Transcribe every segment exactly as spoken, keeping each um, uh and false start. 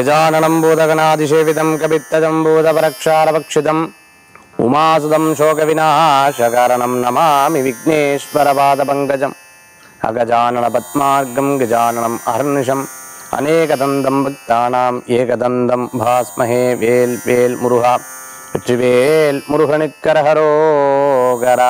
गजाननं भूतगणाधिसेवितं कपित्तजम्बूतपरक्षारभक्षितम् उमासुतं शोकविनाशकारणं नमामि विघ्नेश्वरपादपङ्कजम् अगजाननपद्मार्गं गजाननम् अहर्निशम् अनेकदन्तं भक्तानाम् एकदन्तं भास्महे वेल वेल मुरुगा வெற்றிவேல் முருகனுக்கரகரோகரா.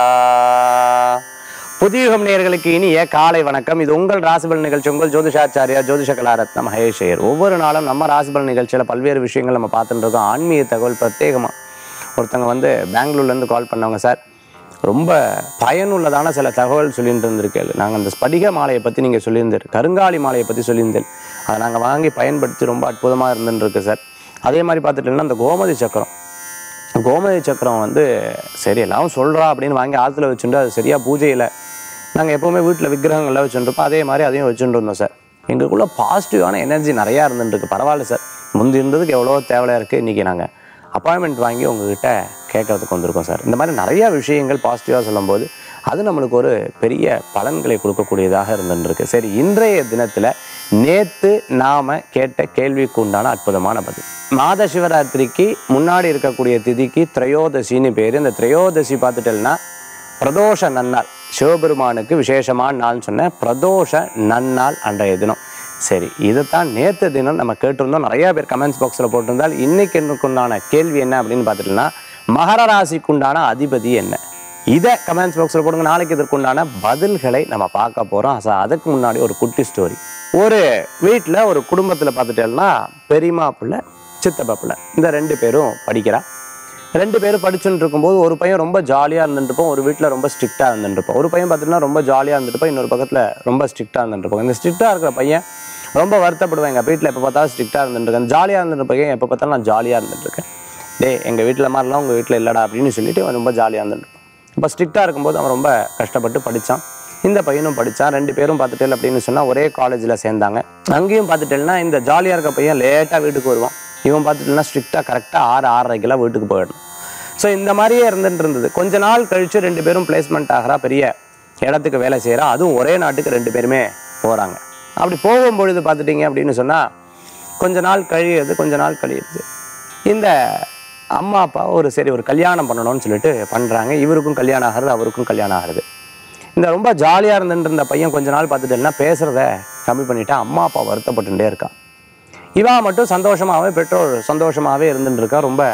புதியுகம் நேயர்களுக்கு இனிய காலை வணக்கம். இது உங்கள் ராசிபலன் நிகழ்ச்சி. உங்கள் ஜோதிஷாச்சாரியா ஜோதிஷ கலாரத்ன மகேஷர். ஒவ்வொரு நாளும் நம்ம ராசிபலன் நிகழ்ச்சியில் பல்வேறு விஷயங்கள் நம்ம பார்த்துட்டு இருக்கோம். ஆன்மீக தகவல் பிரத்யேகமாக ஒருத்தவங்க வந்து பெங்களூர்லேருந்து கால் பண்ணவங்க, சார் ரொம்ப பயனுள்ளதான சில தகவல் சொல்லிட்டு இருந்திருக்கேன். நாங்கள் அந்த ஸ்படிக மாலையை பற்றி நீங்கள் சொல்லியிருந்தேன், கருங்காலி மாலையை பற்றி சொல்லியிருந்தேன். அதை நாங்கள் வாங்கி பயன்படுத்தி ரொம்ப அற்புதமாக இருந்துருக்கு சார். அதே மாதிரி பார்த்துட்டோம்னா அந்த கோமதி சக்கரம் கோமதி சக்கரம் வந்து சரி எல்லாம் சொல்கிறா அப்படின்னு வாங்கி ஆற்றுல வச்சுட்டு அது சரியாக பூஜையில் நாங்கள் எப்போவுமே வீட்டில் விக்கிரகங்கள்லாம் வச்சுருப்போம். அதே மாதிரி அதையும் வச்சுட்டு இருந்தோம் சார். எங்களுக்குள்ள பாசிட்டிவான எனர்ஜி நிறையா இருந்துருக்கு. பரவாயில்ல சார், முந்தி இருந்ததுக்கு எவ்வளோ தேவையாக இருக்குது. இன்றைக்கி நாங்கள் அப்பாயின்மெண்ட் வாங்கி உங்ககிட்ட கேட்கறதுக்கு வந்திருக்கோம் சார். இந்த மாதிரி நிறையா விஷயங்கள் பாசிட்டிவாக சொல்லும்போது அது நம்மளுக்கு ஒரு பெரிய பலன்களை கொடுக்கக்கூடியதாக இருந்துருக்கு. சரி, இன்றைய தினத்தில் நேற்று நாம் கேட்ட கேள்விக்கு உண்டான அற்புதமான பதில். மாத சிவராத்திரிக்கு முன்னாடி இருக்கக்கூடிய திதிக்கு திரையோதசின்னு பேர். இந்த திரையோதசி பார்த்துட்டேன்னா பிரதோஷ நன்னாள், சிவபெருமானுக்கு விசேஷமான நாள்னு சொன்னேன். பிரதோஷ நன்னாள் அன்றைய தினம். சரி, இதைத்தான் நேற்று தினம் நம்ம கேட்டிருந்தோம். நிறையா பேர் கமெண்ட்ஸ் பாக்ஸில் போட்டிருந்தால் இன்னைக்கு எனக்குண்டான கேள்வி என்ன அப்படின்னு பார்த்துட்டோம்னா மகர ராசிக்குண்டான அதிபதி என்ன, இதை கமெண்ட்ஸ் பாக்ஸில் போடுங்க. நாளைக்கு இதற்குண்டான பதில்களை நம்ம பார்க்க போகிறோம். அதுக்கு முன்னாடி ஒரு குட்டி ஸ்டோரி. ஒரு வீட்டில் ஒரு குடும்பத்தில் பார்த்துட்டேன்னா பெரியம்மா பிள்ளை சித்தப்பா பிள்ளை இந்த ரெண்டு பேரும் படிக்கிறா. ரெண்டு பேரும் படிச்சுட்டு இருக்கும்போது ஒரு பையன் ரொம்ப ஜாலியாக இருந்துட்டுருப்போம், ஒரு வீட்டில் ரொம்ப ஸ்ட்ரிக்டாக இருந்துட்டுருப்போம். ஒரு பையன் பார்த்திங்கன்னா ரொம்ப ஜாலியாக இருந்துட்டுப்போம், இன்னொரு பக்கத்தில் ரொம்ப ஸ்ட்ரிக்டாக இருந்துட்டுருப்போம். இந்த ஸ்ட்ரிக்டாக இருக்கிற பையன் ரொம்ப வருத்தப்படுவேன், எங்கள் வீட்டில் எப்போ பார்த்தாலும் ஸ்ட்ரிக்டாக இருந்துட்டுருக்கேன். ஜாலியாக இருந்துட்டு பையன் எப்போ பார்த்தாலும் நான் ஜாலியாக இருந்துட்டுருக்கேன். டே எங்கள் வீட்டில் மாதிரிலாம் உங்கள் வீட்டில் இல்லைடா அப்படின்னு சொல்லிட்டு அவன் ரொம்ப ஜாலியாக இருந்துட்டுருப்பான். இப்போ ஸ்ட்ரிக்டாக இருக்கும்போது அவன் ரொம்ப கஷ்டப்பட்டு படித்தான். இந்த பையனும் படித்தான். ரெண்டு பேரும் பார்த்துட்டேன் அப்படின்னு சொன்னால் ஒரே காலேஜில் சேர்ந்தாங்க. அங்கேயும் பார்த்துட்டேன்னா இந்த ஜாலியாக இருக்க பையன் லேட்டாக வீட்டுக்கு வருவான். இவன் பார்த்துட்டேன்னா ஸ்ட்ரிக்டாக கரெக்டாக ஆறு ஆறரைக்கெல்லாம் வீட்டுக்கு போயிடணும். ஸோ இந்த மாதிரியே இருந்துட்டு இருந்தது. கொஞ்ச நாள் கழித்து ரெண்டு பேரும் பிளேஸ்மெண்ட் ஆகிறா, பெரிய இடத்துக்கு வேலை செய்கிறா. அதுவும் ஒரே நாட்டுக்கு ரெண்டு பேருமே போகிறாங்க. அப்படி போகும்பொழுது பார்த்துட்டிங்க அப்படின்னு சொன்னால் கொஞ்ச நாள் கழியுது கொஞ்ச நாள் கழியுது இந்த அம்மா அப்பா ஒரு சரி ஒரு கல்யாணம் பண்ணணும்னு சொல்லிட்டு பண்ணுறாங்க. இவருக்கும் கல்யாணம் ஆகிறது, அவருக்கும் கல்யாணம் ஆகிறது. இந்த ரொம்ப ஜாலியாக இருந்துட்டு இருந்த பையன் கொஞ்ச நாள் பார்த்துட்டேன்னா பேசுகிறத கம்மி பண்ணிவிட்டா அம்மா அப்பா வருத்தப்பட்டுட்டே இருக்கான். இவா மட்டும் சந்தோஷமாகவே பெற்றோர் சந்தோஷமாகவே இருந்துட்டு இருக்கா. ரொம்ப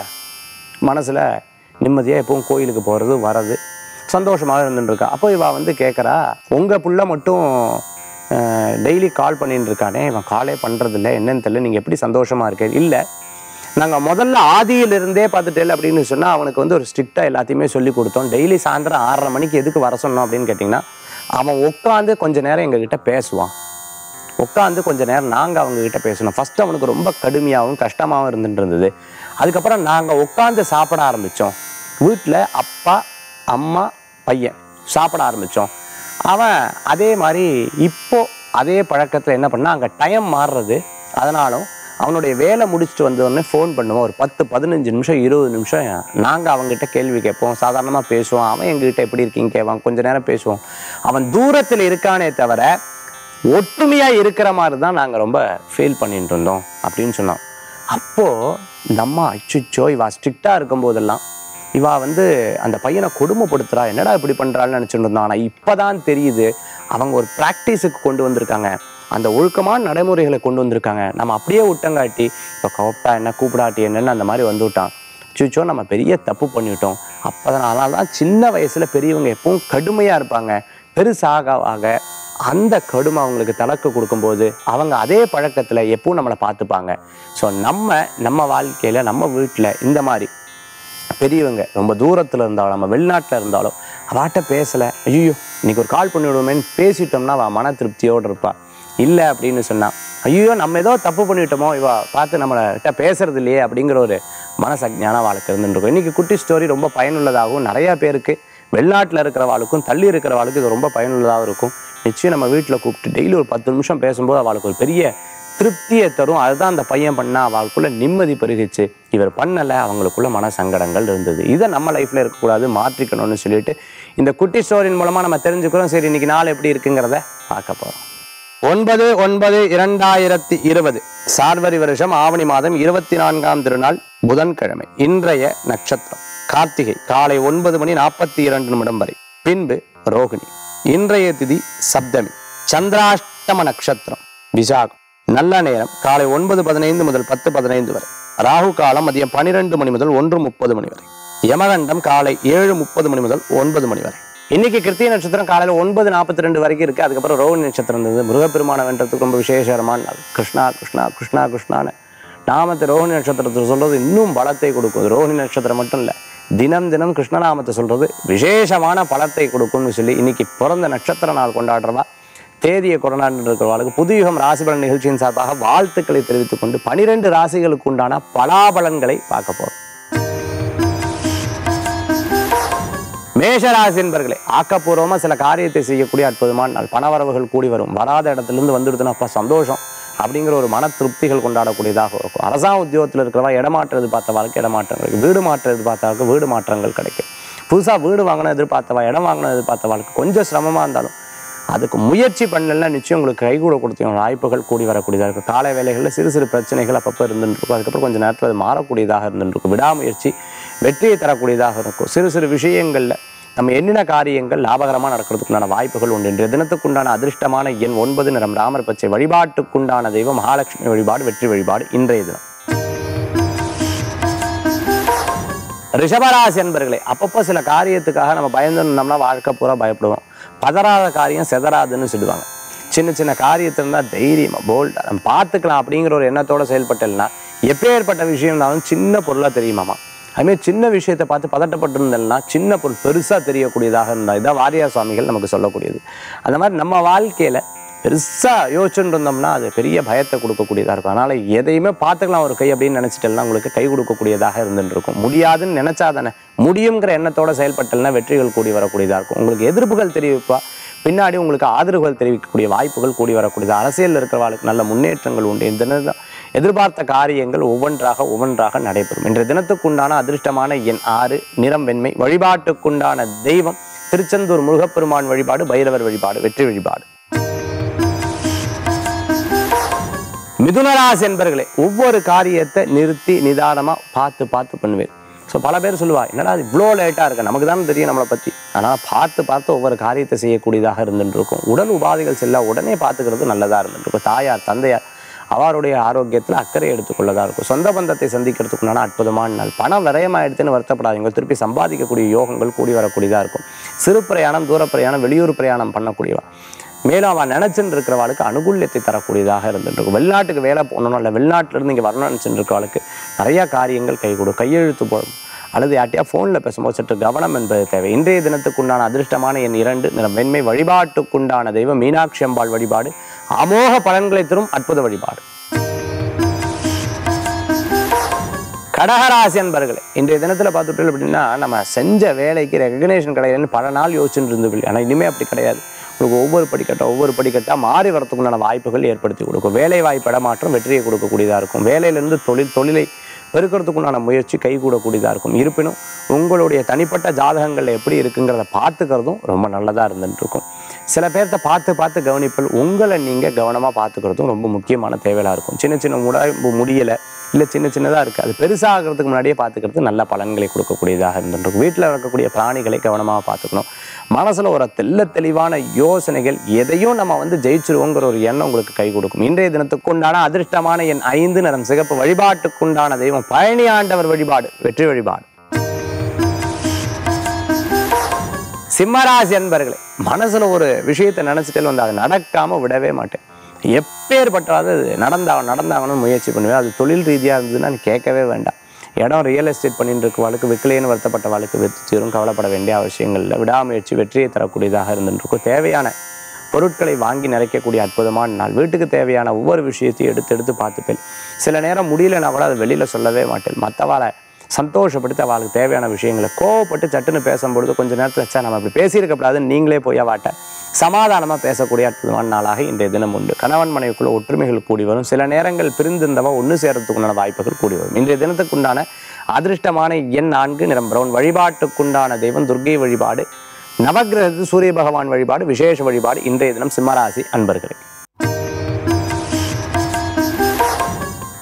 மனசில் நிம்மதியாக எப்பவும் கோயிலுக்கு போகிறது வர்றது சந்தோஷமாக இருந்துட்டு இருக்கா. அப்போ இவா வந்து கேட்குறா, உங்கள் புள்ள மட்டும் டெய்லி கால் பண்ணிட்டு இருக்கானே, இவன் காலே பண்ணுறதில்ல, என்னன்னு தெரியல, நீங்கள் எப்படி சந்தோஷமாக இருக்கே? இல்லை, நாங்கள் முதல்ல ஆதியிலிருந்தே பார்த்துட்டேன் அப்படின்னு சொன்னால் அவனுக்கு வந்து ஒரு ஸ்ட்ரிக்டாக எல்லாத்தையுமே சொல்லி கொடுத்தோம். டெய்லி சாயந்தரம் ஆறரை மணிக்கு எதுக்கு வர சொன்னோம் அப்படின்னு கேட்டிங்கன்னா அவன் உட்காந்து கொஞ்சம் நேரம் எங்ககிட்ட பேசுவான். உட்காந்து கொஞ்சம் நேரம் நாங்கள் அவங்கக்கிட்ட பேசணும். ஃபஸ்ட்டு அவனுக்கு ரொம்ப கடுமையாகவும் கஷ்டமாகவும் இருந்துட்டு இருந்தது. அதுக்கப்புறம் நாங்கள் உட்காந்து சாப்பிட ஆரம்பித்தோம். வீட்டில் அப்பா அம்மா பையன் சாப்பிட ஆரம்பித்தோம். அவன் அதே மாதிரி இப்போது அதே பழக்கத்தில் என்ன பண்ணால் அங்கே டைம் மாறுறது. அதனாலும் அவனுடைய வேலை முடிச்சுட்டு வந்தோடனே ஃபோன் பண்ணுவோம். ஒரு பத்து பதினஞ்சு நிமிஷம் இருபது நிமிஷம் நாங்கள் அவங்ககிட்ட கேள்வி கேட்போம், சாதாரணமாக பேசுவோம். அவன் எங்ககிட்ட எப்படி இருக்கீங்க கேட்பான், கொஞ்சம் நேரம் பேசுவோம். அவன் தூரத்தில் இருக்கானே தவிர ஒற்றுமையாக இருக்கிற மாதிரி தான் நாங்கள் ரொம்ப ஃபீல் பண்ணிட்டு இருந்தோம் அப்படின்னு சொன்னோம். அப்போது இந்த அம்மா அச்சுச்சோ இவா ஸ்ட்ரிக்டாக இருக்கும்போதெல்லாம் இவா வந்து அந்த பையனை கொடுமைப்படுத்துகிறா, என்னடா இப்படி பண்ணுறான்னு நினச்சிட்டு இருந்தோம். ஆனால் இப்போ தான் தெரியுது அவங்க ஒரு ப்ராக்டிஸுக்கு கொண்டு வந்திருக்காங்க, அந்த ஒழுக்கமான நடைமுறைகளை கொண்டு வந்திருக்காங்க. நம்ம அப்படியே விட்டங்காட்டி இப்போ கூப்பிட்டா என்ன கூப்பிடாட்டி என்னன்னு அந்த மாதிரி வந்து விட்டான். அச்சுச்சோ நம்ம பெரிய தப்பு பண்ணிவிட்டோம். அப்போ தான் அதனால தான் சின்ன வயசில் பெரியவங்க எப்பவும் கடுமையாக இருப்பாங்க. பெருசாக ஆக அந்த கடுமை அவங்களுக்கு தலக்கு கொடுக்கும்போது அவங்க அதே பழக்கத்தில் எப்பவும் நம்மளை பார்த்துப்பாங்க. ஸோ நம்ம நம்ம வாழ்க்கையில் நம்ம வீட்டில் இந்த மாதிரி பெரியவங்க ரொம்ப தூரத்தில் இருந்தாலும் நம்ம வெளிநாட்டில் இருந்தாலும் அவாட்ட பேசலை, ஐயோ இன்னைக்கு ஒரு கால் பண்ணி விடுவோமேன்னு பேசிட்டோம்னா அவள் மன திருப்தியோடு இருப்பாள். இல்லை அப்படின்னு சொன்னால் ஐயோ நம்ம ஏதோ தப்பு பண்ணிவிட்டோமோ, இவா பார்த்து நம்மள்கிட்ட பேசுறது இல்லையே அப்படிங்கிற ஒரு மனசக்ஞான வாழ்க்கை இருந்துருக்கும். இன்றைக்கி குட்டி ஸ்டோரி ரொம்ப பயனுள்ளதாகவும் நிறையா பேருக்கு வெளிநாட்டில் இருக்கிறவாளுக்கும் தள்ளி இருக்கிறவாளுக்கும் இது ரொம்ப பயனுள்ளதாகவும் இருக்கும். நிச்சயம் நம்ம வீட்டில் கூப்பிட்டு டெய்லி ஒரு பத்து நிமிஷம் பேசும்போது அவளுக்கு ஒரு பெரிய திருப்தியை தரும். அதுதான் அந்த பையன் பண்ணால் அவளுக்குள்ள நிம்மதி பெருகிச்சு. இவர் பண்ணலை, அவங்களுக்குள்ள மன சங்கடங்கள் இருந்தது. இதை நம்ம லைஃப்பில் இருக்கக்கூடாது, மாற்றிக்கணும்னு சொல்லிட்டு இந்த குட்டி ஸ்டோரியின் மூலமாக நம்ம தெரிஞ்சுக்கிறோம். சரி, இன்னைக்கு நாள் எப்படி இருக்குங்கிறத பார்க்க போகிறோம். ஒன்பது ஒன்பது இரண்டாயிரத்தி இருபது சார்வரி வருஷம் ஆவணி மாதம் இருபத்தி நான்காம் திருநாள் புதன்கிழமை. இன்றைய நட்சத்திரம் கார்த்திகை காலை ஒன்பது மணி நாற்பத்தி இரண்டு நிமிடம் வரை, பின்பு ரோகிணி. இன்றைய திதி சப்தமி. சந்திராஷ்டம நட்சத்திரம் விசாகம். நல்ல நேரம் காலை ஒன்பது பதினைந்து முதல் பத்து பதினைந்து வரை. ராகு காலம் மதியம் பனிரெண்டு மணி முதல் ஒன்று முப்பது மணி வரை. யமகண்டம் காலை ஏழு முப்பது மணி முதல் ஒன்பது மணி வரை. இன்னைக்கு கிருத்திகை நட்சத்திரம் காலையில ஒன்பது நாற்பத்தி ரெண்டு வரைக்கும் இருக்கு. அதுக்கப்புறம் ரோகிணி நட்சத்திரம் இருந்தது. முருகப்பெருமான வென்றதுக்கு ரொம்ப விசேஷமான நாள். கிருஷ்ணா கிருஷ்ணா கிருஷ்ணா கிருஷ்ணான்னு நாமத்தை ரோகிணி நட்சத்திரத்தை சொல்றது இன்னும் பலத்தை கொடுக்கும். ரோகிணி நட்சத்திரம் மட்டும் இல்லை, தினம் தினம் கிருஷ்ணநாமத்தை சொல்றது விசேஷமான பலத்தை கொடுக்கும்னு சொல்லி இன்னைக்கு பிறந்த நட்சத்திர நாள் கொண்டாடுறவா, தேதியை கொண்டாண்டு இருக்கிறவர்களுக்கு புதுயுகம் ராசிபலன் நிகழ்ச்சியின் சார்பாக வாழ்த்துக்களை தெரிவித்துக் கொண்டு பனிரெண்டு ராசிகளுக்கு உண்டான பலாபலன்களை பார்க்க போறோம். மேஷராசி என்பர்களே, ஆக்கப்பூர்வமா சில காரியத்தை செய்யக்கூடிய அற்புதமான நாள். பணவரவுகள் கூடி வரும். வராத இடத்துலேருந்து வந்துடுதுன்னா அப்போ சந்தோஷம் அப்படிங்கிற ஒரு மன திருப்திகள் கொண்டாடக்கூடியதாக இருக்கும். அரசாங்க உத்தியோகத்தில் இருக்கிறவா இடமாற்றம் எதிர்பார்த்தவாளுக்கு இடமாற்றங்கள், வீடு மாற்றம் எதிர்பார்த்தவாளுக்கு வீடு மாற்றங்கள் கிடைக்கும். புதுசாக வீடு வாங்கணும் எதிர்பார்த்தவா, இடம் வாங்கணும் எதிர்பார்த்தவாளுக்கு கொஞ்சம் சிரமமாக இருந்தாலும் அதுக்கு முயற்சி பண்ணலன்னா நிச்சயம் உங்களுக்கு கைகூட கொடுத்த வாய்ப்புகள் கூடி வரக்கூடியதாக இருக்கும். காலை வேலைகளில் சிறு சிறு பிரச்சனைகள் அப்பப்போ இருந்துட்டு இருக்கும். அதுக்கப்புறம் கொஞ்சம் நேரத்தில் அது மாறக்கூடியதாக இருந்துட்டு இருக்கும். விடாமுயற்சி வெற்றியை தரக்கூடியதாக இருக்கும். சிறு சிறு விஷயங்களில் நம்ம எண்ணின காரியங்கள் லாபகரமாக நடக்கிறதுக்குண்டான வாய்ப்புகள் உண்டு. இன்றைய தினத்துக்குண்டான அதிர்ஷ்டமான எண் ஒன்பது, நிறம் ராமர் பச்சை. வழிபாட்டுக்குண்டான தெய்வம் மகாலட்சுமி வழிபாடு, வெற்றி வழிபாடு இன்றைய தினம். ரிஷபராசி என்பர்களே, அப்பப்போ சில காரியத்துக்காக நம்ம பயந்து இருந்தோம்னா வாழ்க்கை பூரா பயப்படுவோம். பதறாத காரியம் செதறாதுன்னு சொல்லுவாங்க. சின்ன சின்ன காரியத்தில் இருந்தால் தைரியமாக போல்டாக நம்ம பார்த்துக்கலாம் அப்படிங்கிற ஒரு எண்ணத்தோடு செயல்பட்டேன்னா எப்பேற்பட்ட விஷயம் இருந்தாலும் சின்ன பொருளாக தெரியுமாமா. அதுமாதிரி சின்ன விஷயத்தை பார்த்து பதட்டப்பட்டு இருந்தேன்னா சின்ன பொருள் பெருசாக தெரியக்கூடியதாக இருந்தால் இதான் வாரியார் சுவாமிகள் நமக்கு சொல்லக்கூடியது. அந்த மாதிரி நம்ம வாழ்க்கையில் பெருசாக யோசிச்சுட்டு இருந்தோம்னா அது பெரிய பயத்தை கொடுக்கக்கூடியதாக இருக்கும். அதனால் எதையுமே பார்த்துக்கலாம் ஒரு கை அப்படின்னு நினச்சிட்டேன்னா உங்களுக்கு கை கொடுக்கக்கூடியதாக இருந்துட்டு இருக்கும். முடியாதுன்னு நினச்சா தானே முடியுங்கிற எண்ணத்தோட செயல்பட்டல்னா வெற்றிகள் கூடி வரக்கூடியதாக இருக்கும். உங்களுக்கு எதிர்ப்புகள் தெரிவிப்பா பின்னாடி உங்களுக்கு ஆதரவுகள் தெரிவிக்கக்கூடிய வாய்ப்புகள் கூடி வரக்கூடியது. அரசியலில் இருக்கிறவர்களுக்கு நல்ல முன்னேற்றங்கள் உண்டு. இந்த தினம் எதிர்பார்த்த காரியங்கள் ஒவ்வொன்றாக ஒவ்வொன்றாக நடைபெறும். இன்றைய தினத்துக்குண்டான அதிர்ஷ்டமான எண் ஆறு, நிறம் வெண்மை. வழிபாட்டுக்குண்டான தெய்வம் திருச்செந்தூர் முருகப்பெருமான் வழிபாடு, பைரவர் வழிபாடு, வெற்றி வழிபாடு. மிதுனராசி என்பர்களே, ஒவ்வொரு காரியத்தை நிறுத்தி நிதானமாக பார்த்து பார்த்து பண்ணுவேன். ஸோ பல பேர் சொல்லுவா, என்னடா அது இவ்வளோ லேட்டாக இருக்கு, நமக்கு தானே தெரியும் நம்மளை பற்றி. ஆனால் பார்த்து பார்த்து ஒவ்வொரு காரியத்தை செய்யக்கூடியதாக இருந்துட்டு இருக்கும். உடல் உபாதைகள் செல்ல உடனே பார்த்துக்கிறது நல்லதாக இருந்துட்டு இருக்கும். தாயார் தந்தையார் அவருடைய ஆரோக்கியத்தில் அக்கறை எடுத்துக்கொள்ளதாக இருக்கும். சொந்த பந்தத்தை சந்திக்கிறதுக்குண்டான அற்புதமான நாள். பணம் விரயமாயிடுதுன்னு வருத்தப்படாதீங்க. திருப்பி சம்பாதிக்கக்கூடிய யோகங்கள் கூடி வரக்கூடியதாக இருக்கும். சிறு பிரயாணம், தூர பிரயாணம், வெளியூர் பிரயாணம் பண்ணக்கூடியவா, மேலும் அவன் நினைச்சுட்டு இருக்கிறவாளுக்கு அனுகூல்யத்தை தரக்கூடியதாக இருந்துட்டு இருக்கும். வெளிநாட்டுக்கு வேலை போகணும், இல்லை வெளிநாட்டிலிருந்து இங்கே வரணும்னு நினச்சிட்டு இருக்கிறவாளுக்கு நிறையா காரியங்கள் கை கொடு. கையெழுத்து போடும் அல்லது யார்ட்டையா ஃபோனில் பேசும்போது சற்று கவனம் என்பது தேவை. இன்றைய தினத்துக்குண்டான அதிர்ஷ்டமான எண் இரண்டு, நிறம் வெண்மை. வழிபாட்டுக்குண்டான தெய்வம் மீனாட்சி அம்பாள் வழிபாடு, அமோக பலன்களை தரும் அற்புத வழிபாடு. கடகராசி என்பர்களே, இன்றைய தினத்தில் பார்த்துட்டு அப்படின்னா நம்ம செஞ்ச வேலைக்கு ரெகக்னேஷன் கிடையாதுன்னு பல நாள் யோசிச்சுட்டு இருந்தது. ஆனால் இனிமேல் அப்படி கிடையாது. உங்களுக்கு ஒவ்வொரு படிக்கட்டாக ஒவ்வொரு படிக்கட்டாக மாறி வரத்துக்குண்டான வாய்ப்புகள் ஏற்படுத்தி கொடுக்கும். வேலை வாய்ப்பு இடமாற்றம் வெற்றியை கொடுக்கக்கூடியதாக இருக்கும். வேலையிலிருந்து தொழில் தொழிலை பெருக்கிறதுக்குண்டான முயற்சி கைகூடக்கூடியதாக இருக்கும். இருப்பினும் உங்களுடைய தனிப்பட்ட ஜாதகங்கள் எப்படி இருக்குங்கிறத பார்த்துக்கிறதும் ரொம்ப நல்லதாக இருந்துட்டு இருக்கும். சில பேர்த்த பார்த்து பார்த்து கவனிப்பல் உங்களை நீங்கள் கவனமாக பார்த்துக்கிறதும் ரொம்ப முக்கியமான தேவையாக இருக்கும். சின்ன சின்ன உடம்பு முடியலை, இல்லை சின்ன சின்னதாக இருக்குது, அது பெருசாகிறதுக்கு முன்னாடியே பார்த்துக்கிறது நல்ல பலன்களை கொடுக்கக்கூடியதாக இருந்துருக்கும். வீட்டில் இருக்கக்கூடிய பிராணிகளை கவனமாக பார்த்துக்கணும். மனசில் ஒரு தெல்ல தெளிவான யோசனைகள், எதையும் நம்ம வந்து ஜெயிச்சிருவோங்கிற ஒரு எண்ணம் உங்களுக்கு கை கொடுக்கும். இன்றைய தினத்துக்குண்டான அதிர்ஷ்டமான எண் ஐந்து, நிறம் சிகப்பு. வழிபாட்டுக்குண்டான தெய்வம் பழனி ஆண்டவர் வழிபாடு, வெற்றி வழிபாடு. சிம்மராசி அன்பர்களே, மனசுல ஒரு விஷயத்தை நினைச்சிட்டே வந்து அதை நடக்காம விடவே மாட்டேன். எப்பேற்பட்டாவது நடந்தாக நடந்தாங்கன்னு முயற்சி பண்ணுவேன். அது தொழில் ரீதியாக இருந்ததுன்னா நீ கேட்கவே வேண்டாம். இடம் ரியல் எஸ்டேட் பண்ணிட்டு இருக்க வாழ்க்கை விற்கலேன்னு வருத்தப்பட்ட வாழ்க்கை வெற்றி தீரும். கவலைப்பட வேண்டிய அவசியங்களில் விடாமுயற்சி வெற்றியை தரக்கூடியதாக இருந்துருக்கும். தேவையான பொருட்களை வாங்கி நிறைக்கக்கூடிய அற்புதமான நாள். வீட்டுக்கு தேவையான ஒவ்வொரு விஷயத்தையும் எடுத்து எடுத்து பார்த்துப்பேன். சில நேரம் முடியலைன்னா கூட அதை வெளியில் சொல்லவே மாட்டேன். மற்றவாளை சந்தோஷப்படுத்தி அவளுக்கு தேவையான விஷயங்களை கோவப்பட்டு சட்டுன்னு பேசும்பொழுது கொஞ்சம் நேரத்தில் வச்சா நம்ம அப்படி பேசியிருக்கப்படாதுன்னு நீங்களே போய் வாட்ட சமாதானமாக பேசக்கூடிய அற்புதமான நாளாக இன்றைய தினம் உண்டு. கணவன் மனைவிக்குள்ள ஒற்றுமைகள் கூடி வரும். சில நேரங்கள் பிரிந்திருந்தவா ஒன்று சேரத்துக்குண்டான வாய்ப்புகள் கூடி வரும். இன்றைய தினத்துக்குண்டான அதிர்ஷ்டமான எண் நான்கு, நிறம் பிரவுன். வழிபாட்டுக்குண்டான தெய்வம் துர்க்கை வழிபாடு, நவக்கிரகத்து சூரிய பகவான் வழிபாடு, விசேஷ வழிபாடு. இன்றைய தினம் சிம்மராசி அன்பர்களே.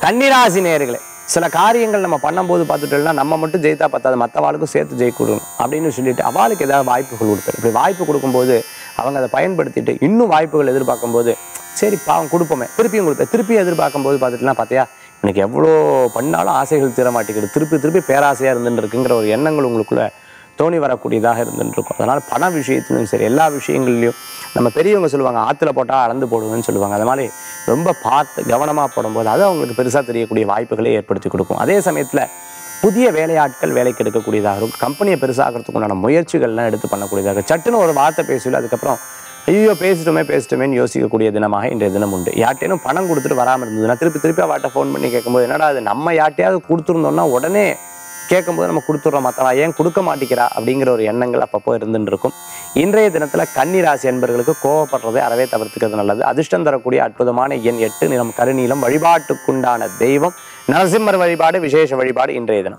கன்னிராசி நேயர்களே, சில காரியங்கள் நம்ம பண்ணும்போது பார்த்துட்டோம்னா நம்ம மட்டும் ஜெயித்தா பத்தாது, மற்றவாளுக்கும் சேர்த்து ஜெயிக்க கொடுக்கணும் அப்படின்னு சொல்லிட்டு அவளுக்கு ஏதாவது வாய்ப்புகள் கொடுப்பாரு. இப்படி வாய்ப்பு கொடுக்கும்போது அவங்க அதை பயன்படுத்திட்டு இன்னும் வாய்ப்புகள் எதிர்பார்க்கும்போது சரி பாவம் கொடுப்போமே, திருப்பியும் கொடுப்பேன். திருப்பி எதிர்பார்க்கும்போது பார்த்துட்டுலாம் பார்த்தியா எனக்கு எவ்வளோ பண்ணாலும் ஆசைகள் தீர மாட்டேங்குது, திருப்பி திருப்பி பேராசையாக இருந்துட்டு இருக்குங்கிற ஒரு எண்ணங்கள் உங்களுக்குள்ள தோணி வரக்கூடியதாக இருந்துட்டு இருக்கும். அதனால் பண விஷயத்திலும் சரி எல்லா விஷயங்கள்லையும் நம்ம பெரியவங்க சொல்லுவாங்க ஆற்றுல போட்டால் அளந்து போடுவேன்னு சொல்லுவாங்க. அது மாதிரி ரொம்ப பார்த்து கவனமாக போடும்போது அது அவங்களுக்கு பெருசாக தெரியக்கூடிய வாய்ப்புகளை ஏற்படுத்தி கொடுக்கும். அதே சமயத்தில் புதிய வேலையாட்கள் வேலைக்கு எடுக்கக்கூடியதாக இருக்கும். கம்பெனியை பெருசாகிறதுக்கு உண்டான முயற்சிகள்லாம் எடுத்து பண்ணக்கூடியதாக சட்டுன்னு ஒரு வார்த்தை பேசல அதுக்கப்புறம் ஐயோ பேசிட்டோமே பேசிட்டோமேன்னு யோசிக்கக்கூடிய தினமாக இன்றைய தினம் உண்டு. யார்ட்டேனும் பணம் கொடுத்துட்டு வராமல் இருந்ததுன்னா திருப்பி திருப்பி அவட்ட ஃபோன் பண்ணி கேட்கும்போது என்னடா அது நம்ம யார்ட்டையாவது கொடுத்துருந்தோம்னா உடனே கேட்கும்போது நம்ம கொடுத்துட்றோம், மற்றவா ஏன் கொடுக்க மாட்டேங்கிறா அப்படிங்கிற ஒரு எண்ணங்கள் அப்பப்போ இருந்துட்டு இருக்கும். இன்றைய தினத்தில் கன்னி ராசி என்பவர்களுக்கு கோவப்படுறதை அறவே தவிர்த்துக்கிறது நல்லது. அதிர்ஷ்டம் தரக்கூடிய அற்புதமான எண் எட்டு, நிறம் கருநீலம், வழிபாட்டுக்குண்டான தெய்வம் நரசிம்மர் வழிபாடு, விசேஷ வழிபாடு இன்றைய தினம்.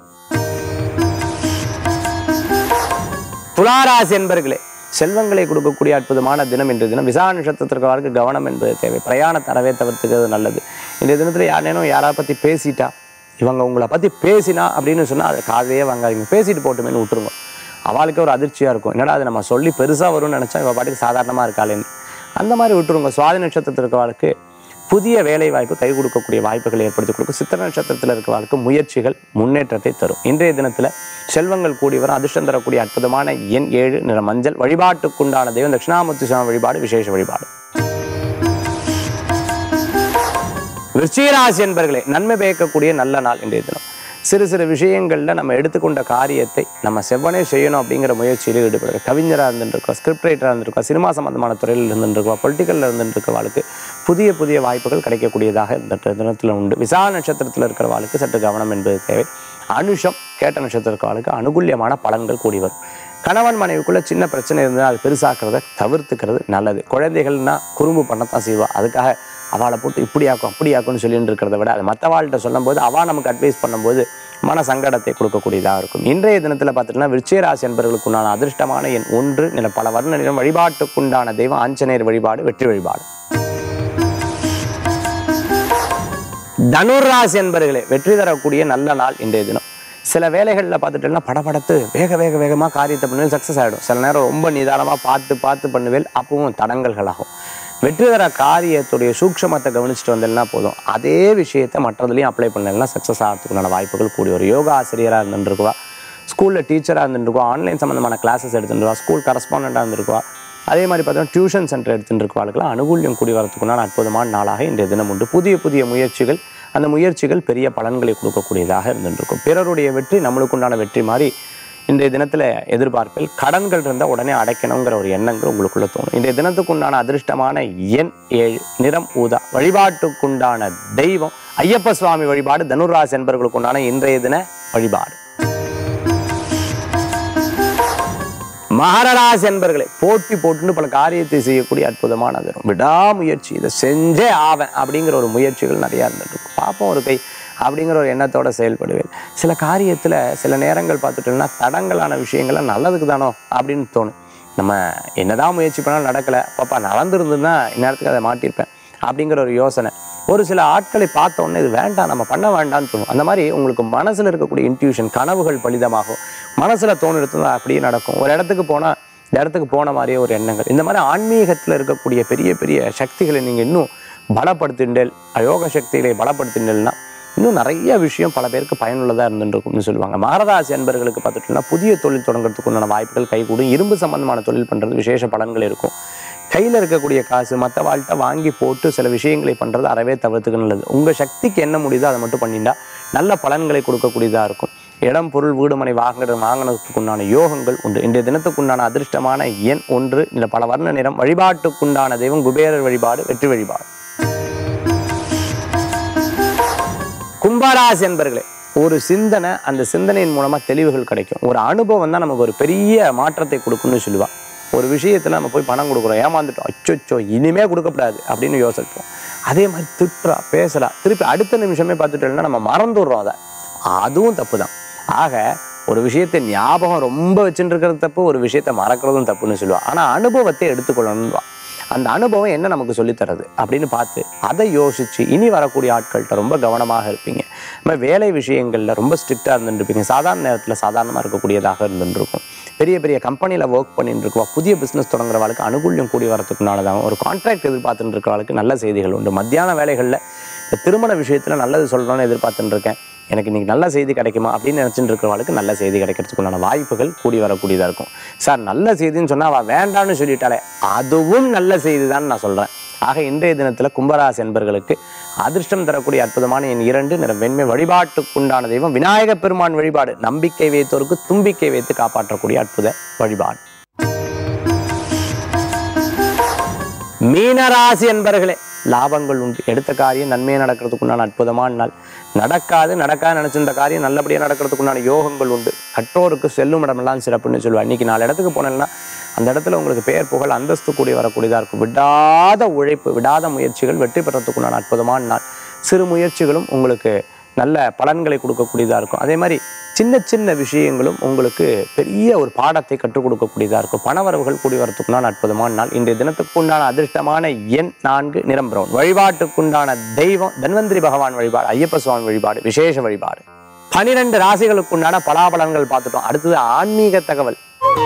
துளாராசி என்பர்களே, செல்வங்களை கொடுக்கக்கூடிய அற்புதமான தினம் இன்றைய தினம். விசா நட்சத்திரத்திற்கு கவனம் என்பது தேவை. பிரயாணத்தை அறவே தவிர்த்துக்கிறது நல்லது. இன்றைய தினத்தில் யாரேனும் யாரை பற்றி பேசிட்டா இவங்க உங்களை பற்றி பேசினா அப்படின்னு சொன்னால் அதை காதையே வாங்காதீங்க, பேசிட்டு போட்டுமேன்னு விட்டுருங்க. அவளுக்கே ஒரு அதிர்ச்சியாக இருக்கும், என்னடா அது நம்ம சொல்லி பெருசாக வரும்னு நினச்சா இவள் பாட்டுக்கு சாதாரணமாக இருக்காளேன்னு அந்த மாதிரி விட்டுருங்க. சுவாதி நட்சத்திரத்தில் இருக்கிறவளுக்கு புதிய வேலை வாய்ப்பு கை கொடுக்கக்கூடிய வாய்ப்புகளை ஏற்படுத்தி கொடுக்கும். சித்திர நட்சத்திரத்தில் இருக்கிறவளுக்கு முயற்சிகள் முன்னேற்றத்தை தரும். இன்றைய தினத்தில் செல்வங்கள் கூடி வரும். அதிர்ஷ்டம் தரக்கூடிய அற்புதமான எண் ஏழு, நிற மஞ்சள், வழிபாட்டுக்குண்டான தெய்வம் தட்சிணாமூர்த்தி சுவாமி வழிபாடு, விசேஷ வழிபாடு. விருச்சிகராசி என்பர்களே, நன்மை பயக்கக்கூடிய நல்ல நாள் இன்றைய தினம். சிறு சிறு விஷயங்களில் நம்ம எடுத்துக்கொண்ட காரியத்தை நம்ம செவ்வனே செய்யணும் அப்படிங்கிற முயற்சியில் ஈடுபடுறது. கவிஞராக இருந்துருக்கோம், ஸ்கிரிப்ட் ரைட்டராக இருந்திருக்கோம், சினிமா சம்பந்தமான துறையில் இருந்துருக்கோம், பொலிட்டிக்கலில் இருந்துருக்கவாளுக்கு புதிய புதிய வாய்ப்புகள் கிடைக்கக்கூடியதாக இந்த தினத்தில் உண்டு. விசா நட்சத்திரத்தில் இருக்கிறவாளுக்கு சற்று கவனம் என்பது தேவை. அனுஷம் கேட்ட நட்சத்திரக்காலுக்கு அனுகூல்யமான பலன்கள் கூடி வரும். கணவன் மனைவிக்குள்ள சின்ன பிரச்சனை இருந்தால் அது பெருசாக்கிறத தவிர்த்துக்கிறது நல்லது. குழந்தைகள்னா குறும்பு பண்ணத்தான் செய்வா, அதுக்காக அவளை போட்டு இப்படி ஆக்கும் அப்படி ஆக்கும்னு சொல்லிட்டு இருக்கிறத விட அது மற்றவாள்கிட்ட சொல்லும் போது அவள் நமக்கு அட்வைஸ் பண்ணும்போது மன சங்கடத்தை கொடுக்கக்கூடியதாக இருக்கும். இன்றைய தினத்தில் பார்த்துட்டோம்னா விருச்சிக ராசி என்பவர்களுக்கு உண்டான அதிர்ஷ்டமான எண் ஒன்று, நில பல வர்ண நிறம், வழிபாட்டுக்குண்டான தெய்வம் ஆஞ்சநேயர் வழிபாடு, வெற்றி வழிபாடு. தனுர் ராசி என்பவர்களே, வெற்றி தரக்கூடிய நல்ல நாள் இன்றைய தினம். சில வேலைகளில் பார்த்துட்டோம்னா படபடத்து வேக வேக வேகமாக காரியத்தை பண்ணுவேன், சக்ஸஸ் ஆகிடும். சில நேரம் ரொம்ப நிதானமாக பார்த்து பார்த்து பண்ணுவேன், அப்பவும் தடங்கல்களாகும். வெற்றி தர காரியத்துடைய சூக்ஷமத்தை கவனிச்சுட்டு வந்தேன்னா போதும், அதே விஷயத்தை மற்றதுலையும் அப்ளை பண்ணலாம், சக்ஸஸ் ஆகிறதுக்குண்டான வாய்ப்புகள் கூடி வரும். யோகா ஆசிரியராக இருந்துருக்குவா, ஸ்கூலில் டீச்சராக இருந்துருக்குவா, ஆன்லைன் சம்மந்தமான கிளாஸஸ் எடுத்துருவா, ஸ்கூல் கரஸ்பாண்டாக இருந்திருக்குவா, அதே மாதிரி பார்த்தோன்னா டியூஷன் சென்டர் எடுத்துட்டு இருக்கவாளுக்கெல்லாம் அனுகூல்யம் கூடி வரத்துக்குண்டான அற்புதமான நாளாக இன்றைய தினம் உண்டு. புதிய புதிய முயற்சிகள், அந்த முயற்சிகள் பெரிய பலன்களை கொடுக்கக்கூடியதாக இருந்துருக்கும். பிறருடைய வெற்றி நம்மளுக்குண்டான வெற்றி மாதிரி இன்றைய தினத்தில் எதிர்பார்ப்பில் கடன்கள் இருந்தால் உடனே அடைக்கணுங்கிற ஒரு எண்ணங்கள் உங்களுக்குள்ள தோணும். இன்றைய தினத்துக்குண்டான அதிர்ஷ்டமான எண் ஏழு, நிறம் ஊதா, வழிபாட்டுக்குண்டான தெய்வம் ஐயப்ப சுவாமி வழிபாடு, தனுராசி என்பவர்களுக்கு உண்டான இன்றைய தின வழிபாடு. மகராசி என்பர்களே, போட்டி போட்டுன்னு பல காரியத்தை செய்யக்கூடிய அற்புதமான தினம். விடாமுயற்சி, இதை செஞ்சே ஆவேன் அப்படிங்கிற ஒரு முயற்சிகள் நிறையா இருந்துட்டு பார்ப்போம் ஒரு கை அப்படிங்கிற ஒரு எண்ணத்தோட செயல்படுவேன். சில காரியத்தில் சில நேரங்கள் பார்த்துட்டோம்னா தடங்கலான விஷயங்கள்லாம் நல்லதுக்கு தானோ அப்படின்னு தோணும். நம்ம என்னதான் முயற்சி பண்ணாலும் நடக்கலை, பாப்பா நடந்துருந்துன்னா இந்நேரத்துக்கு அதை மாட்டியிருப்பேன் அப்படிங்கிற ஒரு யோசனை. ஒரு சில ஆட்களை பார்த்தோன்னே இது வேண்டாம் நம்ம பண்ண வேண்டாம்னு தோணும். அந்த மாதிரி உங்களுக்கு மனசில் இருக்கக்கூடிய இன்ட்யூஷன், கனவுகள் பலிதமாகும். மனசில் தோணுறது அப்படியே நடக்கும். ஒரு இடத்துக்கு போனால் இந்த இடத்துக்கு போன மாதிரியே ஒரு எண்ணங்கள். இந்த மாதிரி ஆன்மீகத்தில் இருக்கக்கூடிய பெரிய பெரிய சக்திகளை நீங்கள் இன்னும் பலப்படுத்திண்டல், யோக சக்திகளை பலப்படுத்திண்டல்னா இன்னும் நிறைய விஷயம் பல பேருக்கு பயனுள்ளதாக இருந்துருக்கும்னு சொல்லுவாங்க. மகராசி அன்பர்களுக்கு பார்த்துட்டோம்னா புதிய தொழில் தொடங்குறதுக்கு உண்டான வாய்ப்புகள் கைகூடும். இரும்பு சம்பந்தமான தொழில் பண்ணுறது விசேஷ பலன்கள் இருக்கும். கையில் இருக்கக்கூடிய காசு மற்ற வாழ்க்கை வாங்கி போட்டு சில விஷயங்களை பண்ணுறது அறவே தவிர்த்துக்கு நல்லது. உங்கள் சக்திக்கு என்ன முடியுதோ அதை மட்டும் பண்ணிட்டா நல்ல பலன்களை கொடுக்கக்கூடியதாக இருக்கும். இடம், பொருள், வீடு, மனை வாங்கின வாங்கினதுக்கு உண்டான யோகங்கள் உண்டு. இன்றைய தினத்துக்குண்டான அதிர்ஷ்டமான எண் ஒன்று, இல்லை பல வர்ண நிறம், வழிபாட்டுக்குண்டான தெய்வம் குபேரர் வழிபாடு, வெற்றி வழிபாடு. கும்பராசி என்பர்களே, ஒரு சிந்தனை, அந்த சிந்தனையின் மூலமாக தெளிவுகள் கிடைக்கும். ஒரு அனுபவம் தான் நமக்கு ஒரு பெரிய மாற்றத்தை கொடுக்கும்னு சொல்லுவாள். ஒரு விஷயத்தில் நம்ம போய் பணம் கொடுக்குறோம், ஏமாந்துட்டோம், அச்சோ இனிமே கொடுக்கப்படாது அப்படின்னு யோசிப்போம். அதே மாதிரி திட்டுறா பேசலாம், திருப்பி அடுத்த நிமிஷமே பார்த்துட்டோம்னா நம்ம மறந்துடுறோம். அதை அதுவும் தப்பு தான். ஆக ஒரு விஷயத்தை ஞாபகம் ரொம்ப வச்சுட்டு இருக்கிறது தப்பு, ஒரு விஷயத்தை மறக்கிறதும் தப்புன்னு சொல்லுவாள். ஆனால் அனுபவத்தை எடுத்துக்கொள்ளணும்வா. அந்த அனுபவம் என்ன நமக்கு சொல்லித்தரது அப்படின்னு பார்த்து அதை யோசிச்சு இனி வரக்கூடிய ஆட்கள்கிட்ட ரொம்ப கவனமாக இருப்பீங்க. நம்ம வேலை விஷயங்கள்ல ரொம்ப ஸ்ட்ரிக்டாக இருந்துருப்பீங்க. சாதாரண நேரத்தில் சாதாரணமாக இருக்கக்கூடியதாக இருந்துருக்கும். பெரிய பெரிய கம்பெனியில் ஒர்க் பண்ணிட்டு இருக்கவா, புதிய பிஸ்னஸ் தொடங்குறவாளுக்கு அனுகூல்யம் கூடி வரத்துக்குனாலதான், ஒரு கான்ட்ராக்ட் எதிர்பார்த்துட்டு இருக்கிறவாளுக்கு நல்ல செய்திகள் உண்டு. மத்தியான வேலைகளில் இந்த திருமண விஷயத்தில் நல்லது சொல்லணும்னு எதிர்பார்த்துட்டு இருக்கேன், எனக்கு இன்னைக்கு நல்ல செய்தி கிடைக்குமா அப்படின்னு நினச்சிட்டு இருக்கிறவளுக்கு நல்ல செய்தி கிடைக்கிறதுக்குண்டான வாய்ப்புகள் கூடி வரக்கூடியதாக இருக்கும். சார் நல்ல செய்தின்னு சொன்னால் அவள் வேண்டான்னு சொல்லிட்டாலே அதுவும் நல்ல செய்தி தான் நான் சொல்கிறேன். ஆக இன்றைய தினத்தில் கும்பராசி என்பர்களுக்கு அதிர்ஷ்டம் தரக்கூடிய அற்புதமான என் இரண்டு நிறம் வெண்மை. வழிபாட்டுக்குண்டான தெய்வம் விநாயக பெருமான் வழிபாடு. நம்பிக்கை வைத்தோருக்கு தும்பிக்கை வைத்து காப்பாற்றக்கூடிய அற்புத வழிபாடு. மீனராசி என்பர்களே, லாபங்கள் உண்டு. எடுத்த காரியம் நன்மையாக நடக்கிறதுக்குண்டான அற்புதமான நாள். நடக்காது நடக்காது நினைச்சிருந்த காரியம் நல்லபடியாக நடக்கிறதுக்குண்டான யோகங்கள் உண்டு. கற்றோருக்கு செல்லும் இடமெல்லாம் சிறப்புன்னு சொல்லுவாள். இன்னைக்கு நாலு இடத்துக்கு போனேன்னா அந்த இடத்துல உங்களுக்கு பெயர் புகழ் அந்தஸ்து கூடி வரக்கூடியதாக இருக்கும். விடாத உழைப்பு, விடாத முயற்சிகள் வெற்றி பெறத்துக்குண்டான அற்புதமான நாள். சிறு முயற்சிகளும் உங்களுக்கு நல்ல பலன்களை கொடுக்கக்கூடியதாக இருக்கும். அதே மாதிரி சின்ன சின்ன விஷயங்களும் உங்களுக்கு பெரிய ஒரு பாடத்தை கற்றுக் கொடுக்கக்கூடியதாக இருக்கும். பணவரவுகள் கூடி வரத்துக்குண்டான அற்புதமான நாள். இன்றைய தினத்துக்குண்டான அதிர்ஷ்டமான எண் நான்கு, நிறம் பிரவுன். வழிபாட்டுக்குண்டான தெய்வம் தன்வந்திரி பகவான் வழிபாடு, ஐயப்ப சுவாமி வழிபாடு, விசேஷ வழிபாடு. பனிரெண்டு ராசிகளுக்குண்டான பலாபலன்கள் பார்த்துட்டோம். அடுத்தது ஆன்மீக தகவல்.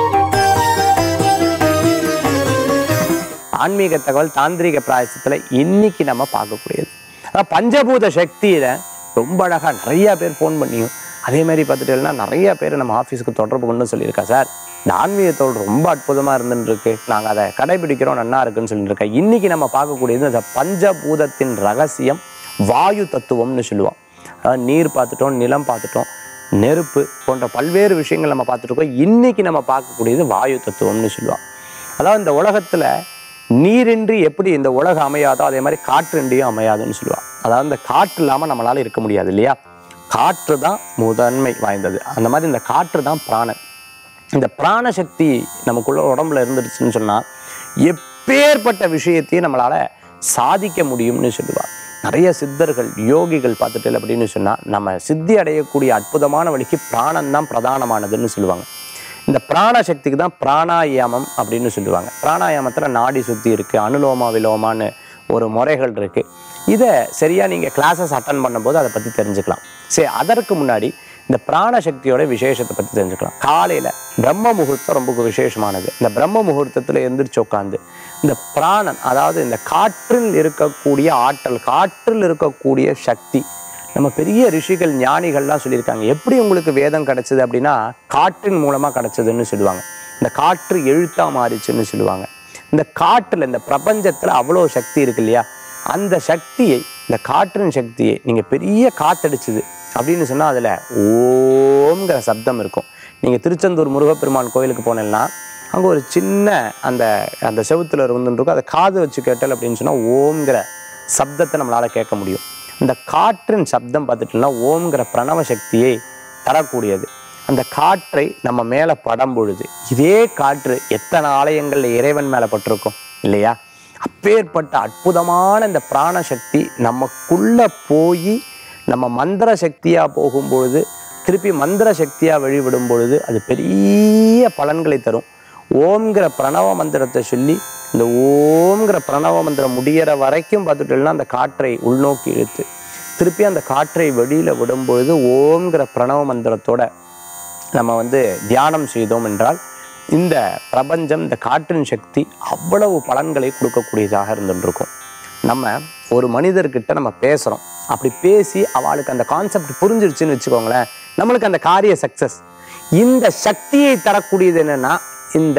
ஆன்மீக தகவல் தாந்திரிக பிராயசத்துல இன்னைக்கு நம்ம பார்க்கக்கூடியது. அதாவது பஞ்சபூத சக்தியில ரொம்ப அழகா நிறைய பேர் ஃபோன் பண்ணியும், அதே மாதிரி பார்த்துட்டேன்னா நிறைய பேர் நம்ம ஆஃபீஸுக்கு தொடர்பு கொண்டு சொல்லியிருக்கா, சார் இந்த ஆன்மீகத்தோடு ரொம்ப அற்புதமாக இருந்துட்டு இருக்கு, நாங்கள் அதை கடைபிடிக்கிறோம், நன்னா இருக்குன்னு சொல்லிட்டு இருக்கேன். இன்னைக்கு நம்ம பார்க்கக்கூடியது இந்த பஞ்சபூதத்தின் ரகசியம் வாயு தத்துவம்னு சொல்லுவோம். அதாவது நீர் பார்த்துட்டோம், நிலம் பார்த்துட்டோம், நெருப்பு போன்ற பல்வேறு விஷயங்கள் நம்ம பார்த்துட்டு இருக்கோம். இன்னைக்கு நம்ம பார்க்கக்கூடியது வாயு தத்துவம்னு சொல்லுவோம். அதாவது இந்த உலகத்தில் நீரின்றி எப்படி இந்த உலகம் அமையாதோ அதே மாதிரி காற்றின்றியும் அமையாதுன்னு சொல்லுவாள். அதாவது இந்த காற்று இல்லாமல் நம்மளால் இருக்க முடியாது இல்லையா. காற்று தான் முதன்மை வாய்ந்தது. அந்த மாதிரி இந்த காற்று தான் பிராணன். இந்த பிராணசக்தி நமக்குள்ள உடம்புல இருந்துருச்சுன்னு சொன்னால் எப்பேற்பட்ட விஷயத்தையும் நம்மளால் சாதிக்க முடியும்னு சொல்லுவாள். நிறைய சித்தர்கள் யோகிகள் பார்த்துட்டு அப்படின்னு சொன்னால் நம்ம சித்தி அடையக்கூடிய அற்புதமான வழிக்கு பிராணன் தான் பிரதானமானதுன்னு சொல்லுவாங்க. இந்த பிராணசக்திக்கு தான் பிராணாயாமம் அப்படின்னு சொல்லுவாங்க. பிராணாயாமத்தில் நாடி சுத்தி இருக்குது, அனுலோமா விலோமான்னு ஒரு முறைகள் இருக்குது. இதை சரியாக நீங்கள் கிளாஸஸ் அட்டன் பண்ணும்போது அதை பற்றி தெரிஞ்சுக்கலாம். சரி, அதற்கு முன்னாடி இந்த பிராணசக்தியோட விசேஷத்தை பற்றி தெரிஞ்சுக்கலாம். காலையில் பிரம்ம முகூர்த்தம் ரொம்ப விசேஷமானது. இந்த பிரம்ம முகூர்த்தத்தில் எந்திரிச்சு உட்காந்து இந்த பிராணன், அதாவது இந்த காற்றில் இருக்கக்கூடிய ஆற்றல், காற்றில் இருக்கக்கூடிய சக்தி, நம்ம பெரிய ரிஷிகள் ஞானிகள்லாம் சொல்லியிருக்காங்க. எப்படி உங்களுக்கு வேதம் கிடைச்சது அப்படின்னா காற்றின் மூலமாக கிடைச்சதுன்னு சொல்லுவாங்க. இந்த காற்று எழுத்தா மாறிச்சுன்னு சொல்லுவாங்க. இந்த காற்றில் இந்த பிரபஞ்சத்தில் அவ்வளோ சக்தி இருக்கு இல்லையா, அந்த சக்தியை, இந்த காற்றின் சக்தியை நீங்கள் பெரிய காத்தடிச்சுது அப்படின்னு சொன்னால் அதில் ஓம்ங்கிற சப்தம் இருக்கும். நீங்கள் திருச்செந்தூர் முருகப்பெருமான் கோயிலுக்கு போனேன்னா அங்கே ஒரு சின்ன அந்த அந்த செவுத்துல இருந்துருக்கும், அதை காது வச்சு கேட்டல் அப்படின்னு சொன்னால் ஓம்ங்கிற சப்தத்தை நம்மளால் கேட்க முடியும். இந்த காற்றின் சப்தம் பார்த்துட்டோம்னா ஓம்ங்கிற பிரணவ சக்தியை தரக்கூடியது. அந்த காற்றை நம்ம மேலே படம் பொழுது இதே காற்று எத்தனை ஆலயங்களில் இறைவன் மேலே பட்டிருக்கும் இல்லையா. அப்பேற்பட்ட அற்புதமான இந்த பிராணசக்தி நமக்குள்ள போய் நம்ம மந்திர சக்தியாக போகும்பொழுது, திருப்பி மந்திர சக்தியாக வழிவிடும் பொழுது அது பெரிய பலன்களை தரும். ஓம்ங்கிற பிரணவ மந்திரத்தை சொல்லி இந்த ஓம்ங்கிற பிரணவ மந்திரம் முடிகிற வரைக்கும் பார்த்துட்டோம்னா அந்த காற்றை உள்நோக்கி இழுத்து திருப்பி அந்த காற்றை வெளியில் விடும்பொழுது ஓம்ங்கிற பிரணவ மந்திரத்தோட நம்ம வந்து தியானம் செய்தோம் என்றால் இந்த பிரபஞ்சம், இந்த காற்றின் சக்தி அவ்வளவு பலன்களை கொடுக்கக்கூடியதாக இருந்துருக்கும். நம்ம ஒரு மனிதர்கிட்ட நம்ம பேசுகிறோம், அப்படி பேசி அவளுக்கு அந்த கான்செப்ட் புரிஞ்சிருச்சுன்னு வச்சுக்கோங்களேன், நம்மளுக்கு அந்த காரிய சக்சஸ். இந்த சக்தியை தரக்கூடியது என்னன்னா இந்த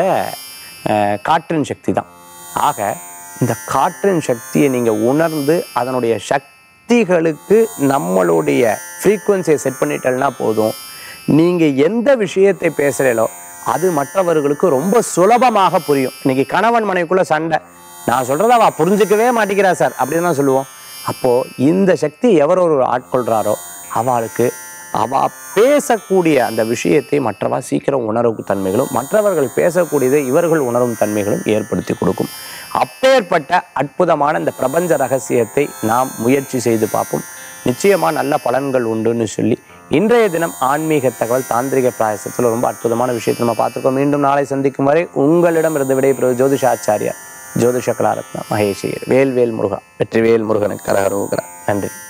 காற்றின் சக்தி தான். ஆக இந்த காற்றின் சக்தியை நீங்கள் உணர்ந்து அதனுடைய சக்திகளுக்கு நம்மளுடைய ஃப்ரீக்குவன்சியை செட் பண்ணிட்டேன்னா போதும், நீங்கள் எந்த விஷயத்தை பேசுகிறீங்களோ அது மற்றவர்களுக்கு ரொம்ப சுலபமாக புரியும். இன்னைக்கு கணவன் மனைவிக்குள்ள சண்டை, நான் சொல்கிறத அவள் புரிஞ்சிக்கவே மாட்டேங்கிறா சார் அப்படின்னு தான் சொல்லுவோம். அப்போது இந்த சக்தி எவர் ஒரு ஆட்கொள்கிறாரோ அவளுக்கு அவ பேசக்கூடிய அந்த விஷயத்தை மற்றவா சீக்கிரம் உணரும் தன்மைகளும், மற்றவர்கள் பேசக்கூடியதை இவர்கள் உணரும் தன்மைகளும் ஏற்படுத்தி கொடுக்கும். அப்பேற்பட்ட அற்புதமான இந்த பிரபஞ்ச ரகசியத்தை நாம் முயற்சி செய்து பார்ப்போம். நிச்சயமாக நல்ல பலன்கள் உண்டுன்னு சொல்லி இன்றைய தினம் ஆன்மீக தகவல் தாந்திரிக பிராயசத்தில் ரொம்ப அற்புதமான விஷயத்தை நம்ம பார்த்துருக்கோம். மீண்டும் நாளை சந்திக்கும் வரை உங்களிடம் இருந்து விடைபெறுவது ஜோதிஷாச்சாரியார். ஜோதிஷ கலாரத்னா மகேஷ் ஐயர். வேல் வேல் முருகா. வெற்றிவேல் முருகனுக்கு கரகரோகரா. நன்றி.